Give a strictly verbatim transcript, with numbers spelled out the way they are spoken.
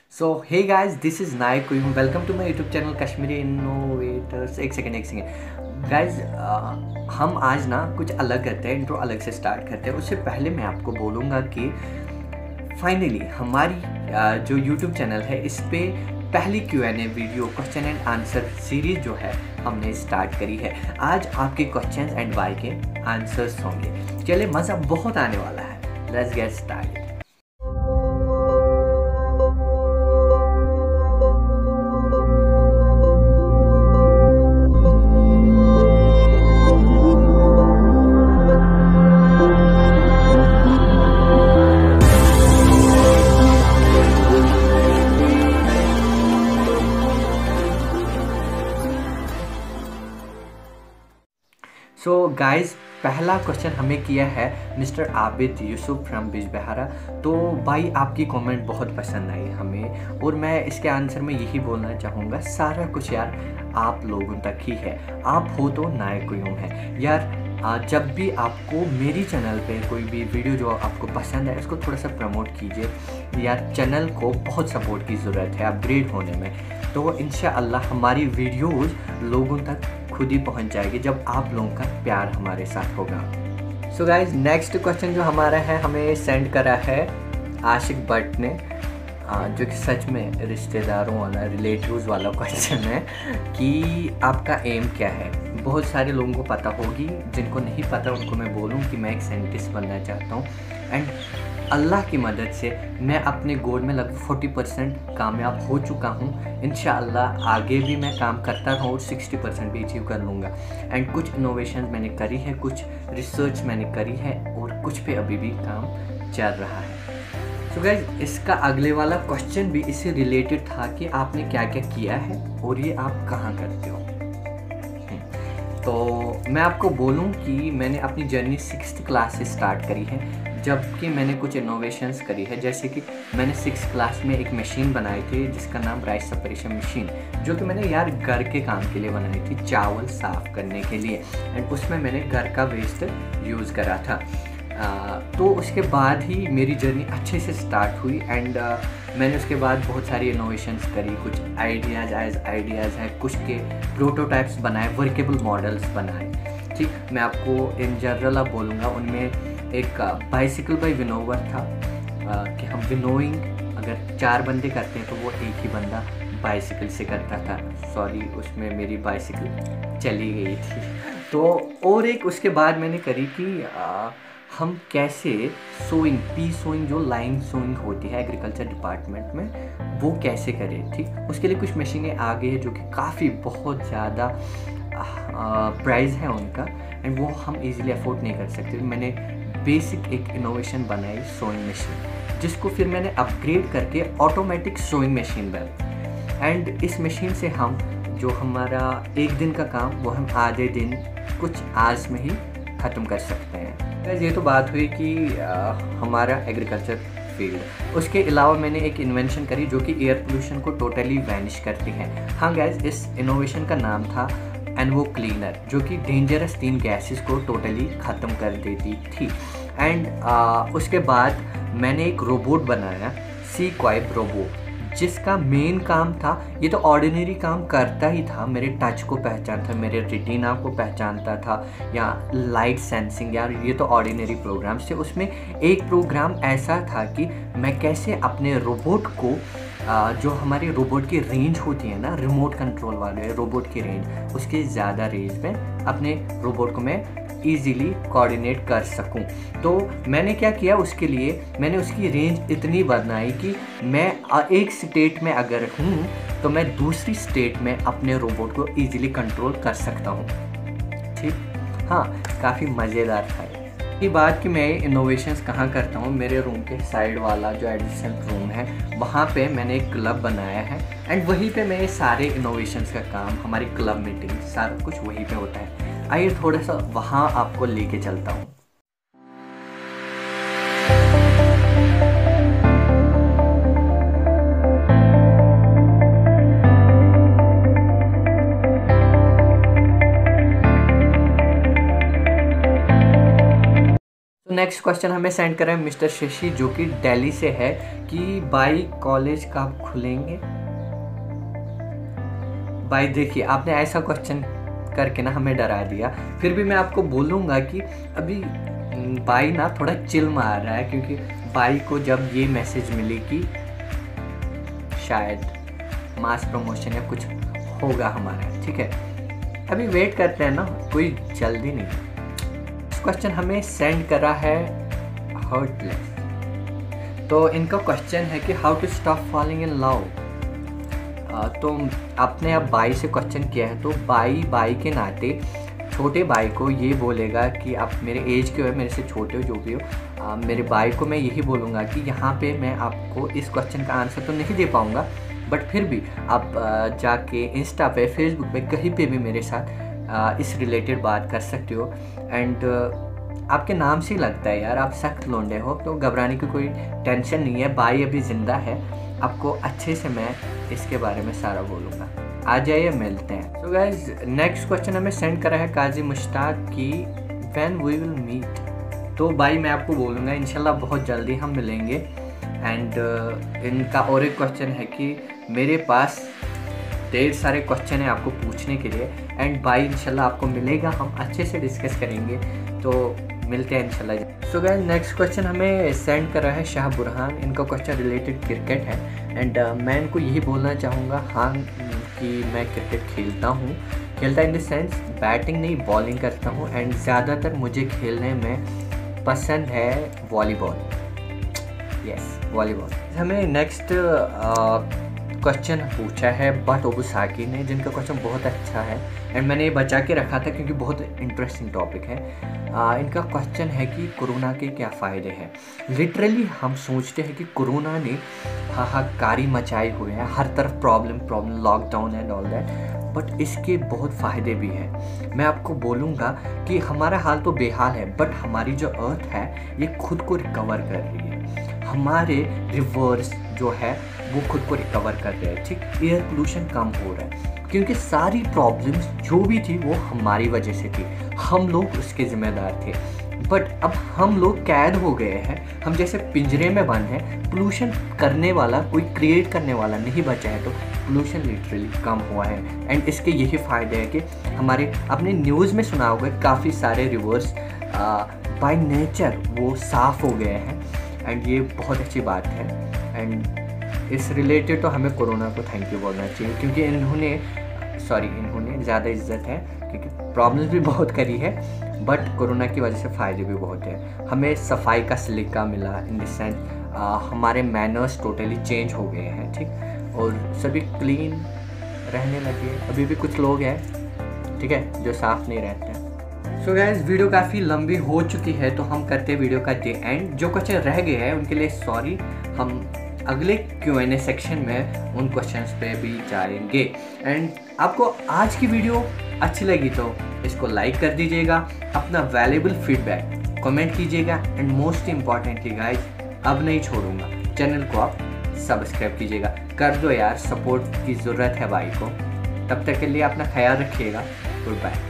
So hey guys, this is Nayak Qayoom. Welcome to my YouTube channel Kashmiri innovators. एक second एक second guys, हम आज ना कुछ अलग करते हैं, इंट्रो अलग से स्टार्ट करते हैं। उससे पहले मैं आपको बोलूँगा कि फाइनली हमारी uh, जो यूट्यूब चैनल है इस पे पहली Q N A video question and answer series जो है हमने स्टार्ट करी है। आज आपके क्वेश्चन एंड वाई के आंसर्स होंगे। चलिए, मज़ा बहुत आने वाला है। Let's get started. So guys, पहला क्वेश्चन हमें किया है मिस्टर आबिद यूसुफ फ्रॉम बिजबहारा। तो भाई, आपकी कमेंट बहुत पसंद आई हमें, और मैं इसके आंसर में यही बोलना चाहूँगा, सारा कुछ यार आप लोगों तक ही है। आप हो तो नायक कुयूम है यार। जब भी आपको मेरी चैनल पे कोई भी वीडियो जो आपको पसंद है, इसको थोड़ा सा प्रमोट कीजिए यार। चैनल को बहुत सपोर्ट की ज़रूरत है अपग्रेड होने में। तो इंशाअल्लाह हमारी वीडियोज़ लोगों तक खुद ही पहुंच जाएगी जब आप लोगों का प्यार हमारे साथ होगा। सो गाइज, नेक्स्ट क्वेश्चन जो हमारा है हमें सेंड करा है आशिक भट्ट ने, जो कि सच में रिश्तेदारों वाला, रिलेटिव्स वाला क्वेश्चन है कि आपका एम क्या है। बहुत सारे लोगों को पता होगी, जिनको नहीं पता उनको मैं बोलूँ कि मैं एक साइंटिस्ट बनना चाहता हूँ। एंड अल्लाह की मदद से मैं अपने गोल में लगभग फोर्टी परसेंट कामयाब हो चुका हूँ। इंशाअल्लाह आगे भी मैं काम करता रहूँ और सिक्सटी परसेंट भी अचीव कर लूँगा। एंड कुछ इनोवेशन मैंने करी है, कुछ रिसर्च मैंने करी है, और कुछ पे अभी भी काम चल रहा है। सो गाइस, इसका अगले वाला क्वेश्चन भी इससे रिलेटेड था कि आपने क्या क्या किया है और ये आप कहाँ करते हो। तो मैं आपको बोलूं कि मैंने अपनी जर्नी सिक्स्थ क्लास से स्टार्ट करी है, जबकि मैंने कुछ इनोवेशंस करी है। जैसे कि मैंने सिक्स क्लास में एक मशीन बनाई थी जिसका नाम राइस सेपरेशन मशीन, जो कि मैंने यार घर के काम के लिए बनाई थी, चावल साफ़ करने के लिए। एंड उसमें मैंने घर का वेस्ट यूज़ करा था। आ, तो उसके बाद ही मेरी जर्नी अच्छे से स्टार्ट हुई। एंड आ, मैंने उसके बाद बहुत सारी इनोवेशंस करी, कुछ आइडियाज़ एज आइडियाज़ है, कुछ के प्रोटोटाइप्स बनाए, वर्केबल मॉडल्स बनाए। ठीक, मैं आपको इन जनरल अब बोलूँगा। उनमें एक बाइसिकल बाई विनोवर था, आ, कि हम विनोइंग अगर चार बंदे करते हैं तो वो एक ही बंदा बाइसिकल से करता था। सॉरी, उसमें मेरी बाइसिकल चली गई थी। तो और एक उसके बाद मैंने करी कि आ, हम कैसे सोइंग, पी सोइंग, जो लाइन सोइंग होती है एग्रीकल्चर डिपार्टमेंट में, वो कैसे करें। ठीक, उसके लिए कुछ मशीनें आ गई है जो कि काफ़ी बहुत ज़्यादा प्राइस है उनका, एंड वो हम इजीली अफोर्ड नहीं कर सकते। मैंने बेसिक एक इनोवेशन बनाई, सोइंग मशीन, जिसको फिर मैंने अपग्रेड करके ऑटोमेटिक सोइंग मशीन बनाई। एंड इस मशीन से हम जो हमारा एक दिन का काम वो हम आधे दिन, कुछ आज में ही ख़त्म कर सकते हैं। ये तो बात हुई कि आ, हमारा एग्रीकल्चर फील्ड। उसके अलावा मैंने एक इन्वेंशन करी जो कि एयर पोल्यूशन को टोटली वैनिश करती है। हाँ गैस, इस इनोवेशन का नाम था एनवो क्लीनर, जो कि डेंजरस तीन गैसेस को टोटली ख़त्म कर देती थी। एंड उसके बाद मैंने एक रोबोट बनाया, सी क्वाइब रोबोट, जिसका मेन काम था, ये तो ऑर्डिनरी काम करता ही था, मेरे टच को पहचानता, मेरे रेटिना को पहचानता था, या लाइट सेंसिंग, यार ये तो ऑर्डिनरी प्रोग्राम्स थे। उसमें एक प्रोग्राम ऐसा था कि मैं कैसे अपने रोबोट को, जो हमारे रोबोट की रेंज होती है ना, रिमोट कंट्रोल वाले रोबोट की रेंज, उसके ज़्यादा रेंज में अपने रोबोट को मैं ईज़िली कोऑर्डिनेट कर सकूं। तो मैंने क्या किया, उसके लिए मैंने उसकी रेंज इतनी बनाई कि मैं एक स्टेट में अगर हूं तो मैं दूसरी स्टेट में अपने रोबोट को ईज़िली कंट्रोल कर सकता हूं। ठीक, हाँ, काफ़ी मज़ेदार था ये बात कि मैं इनोवेशंस कहाँ करता हूँ। मेरे रूम के साइड वाला जो एडजेसेंट रूम है, वहाँ पे मैंने एक क्लब बनाया है, एंड वहीं पे मैं सारे इनोवेशंस का काम, हमारी क्लब मीटिंग, सारा कुछ वहीं पे होता है। आइए थोड़ा सा वहाँ आपको लेके चलता हूँ। नेक्स्ट क्वेश्चन हमें सेंड कर रहे हैं मिस्टर शशि, जो कि दिल्ली से है, कि भाई कॉलेज कब खुलेंगे। भाई देखिए, आपने ऐसा क्वेश्चन करके ना हमें डरा दिया। फिर भी मैं आपको बोलूँगा कि अभी भाई ना थोड़ा चिल मार रहा है, क्योंकि भाई को जब ये मैसेज मिली कि शायद मास प्रमोशन या कुछ होगा हमारा, ठीक है, अभी वेट करते हैं ना, कोई जल्दी नहीं है। क्वेश्चन हमें सेंड करा है हर्टलेस। तो इनका क्वेश्चन है कि how to stop falling in love. तो आपने अब बाई से क्वेश्चन किया है, तो बाई बाई के नाते छोटे भाई को ये बोलेगा कि आप मेरे एज के हो, मेरे से छोटे हो, जो भी हो, आ, मेरे भाई को मैं यही बोलूँगा कि यहाँ पे मैं आपको इस क्वेश्चन का आंसर तो नहीं दे पाऊँगा, बट फिर भी आप आ, जाके इंस्टा पे, फेसबुक पे, कहीं पे भी मेरे साथ आ, इस रिलेटेड बात कर सकते हो। एंड आपके नाम से ही लगता है यार, आप सख्त लोंडे हो, तो घबराने की कोई टेंशन नहीं है। भाई अभी ज़िंदा है, आपको अच्छे से मैं इसके बारे में सारा बोलूँगा। आ जाइए, मिलते हैं। सो गाइज, नेक्स्ट क्वेश्चन हमें सेंड करा है काजी मुश्ताक की, व्हेन वी विल मीट। तो भाई मैं आपको बोलूँगा इंशाल्लाह बहुत जल्दी हम मिलेंगे। एंड uh, इनका और एक क्वेश्चन है कि मेरे पास ढेर सारे क्वेश्चन हैं आपको पूछने के लिए, एंड भाई इंशाल्लाह आपको मिलेगा, हम अच्छे से डिस्कस करेंगे। तो मिलते हैं इंशाल्लाह। सो गाइस, नेक्स्ट क्वेश्चन हमें सेंड कर रहा है शाह बुरहान। इनका क्वेश्चन रिलेटेड क्रिकेट है, एंड uh, मैं इनको यही बोलना चाहूँगा हाँ कि मैं क्रिकेट खेलता हूँ, खेलता इन द सेंस बैटिंग नहीं, बॉलिंग करता हूँ। एंड ज़्यादातर मुझे खेलने में पसंद है वॉलीबॉल। Yes, volleyball. हमें नेक्स्ट क्वेश्चन पूछा है बट ओबुसाकी ने, जिनका क्वेश्चन बहुत अच्छा है, एंड मैंने ये बचा के रखा था क्योंकि बहुत इंटरेस्टिंग टॉपिक है। आ, इनका क्वेश्चन है कि कोरोना के क्या फ़ायदे हैं। लिटरली हम सोचते हैं कि कोरोना ने हाहाकारी मचाई हुई है, हर तरफ problem problem lockdown and all that, but इसके बहुत फ़ायदे भी हैं। मैं आपको बोलूँगा कि हमारा हाल तो बेहाल है, बट हमारी जो अर्थ है ये खुद को रिकवर कर रही है। हमारे रिवर्स जो है वो खुद को रिकवर कर रहे हैं, ठीक। एयर पोल्यूशन कम हो रहा है, क्योंकि सारी प्रॉब्लम्स जो भी थी वो हमारी वजह से थी, हम लोग उसके ज़िम्मेदार थे। बट अब हम लोग कैद हो गए हैं, हम जैसे पिंजरे में बंद हैं, पोल्यूशन करने वाला, कोई क्रिएट करने वाला नहीं बचा है, तो पोल्यूशन लिटरली कम हुआ है। एंड इसके यही फ़ायदे हैं कि हमारे, आपने न्यूज़ में सुना होगा, काफ़ी सारे रिवर्स बाय नेचर वो साफ़ हो गए हैं, एंड ये बहुत अच्छी बात है। एंड इस रिलेटेड तो हमें कोरोना को थैंक यू बोलना चाहिए, क्योंकि इन्होंने सॉरी इन्होंने ज़्यादा इज्जत है, क्योंकि प्रॉब्लम्स भी बहुत करी है, बट कोरोना की वजह से फ़ायदे भी बहुत है। हमें सफाई का सलीका मिला, इन द सेंस हमारे मैनर्स टोटली चेंज हो गए हैं, ठीक, और सभी क्लीन रहने लगे। अभी भी कुछ लोग हैं, ठीक है, जो साफ़ नहीं रहते हैं। सो गाइस, वीडियो काफ़ी लंबी हो चुकी है, तो हम करते हैं वीडियो का द एंड। जो क्वेश्चन रह गए हैं उनके लिए सॉरी, हम अगले क्यू एन ए सेक्शन में उन क्वेश्चंस पे भी जाएंगे। एंड आपको आज की वीडियो अच्छी लगी तो इसको लाइक कर दीजिएगा, अपना वैल्यूएबल फीडबैक कमेंट कीजिएगा, एंड मोस्ट इम्पॉर्टेंटली गाइस, अब नहीं छोड़ूंगा, चैनल को आप सब्सक्राइब कीजिएगा, कर दो यार, सपोर्ट की ज़रूरत है भाई को। तब तक के लिए अपना ख्याल रखिएगा, गुड बाय।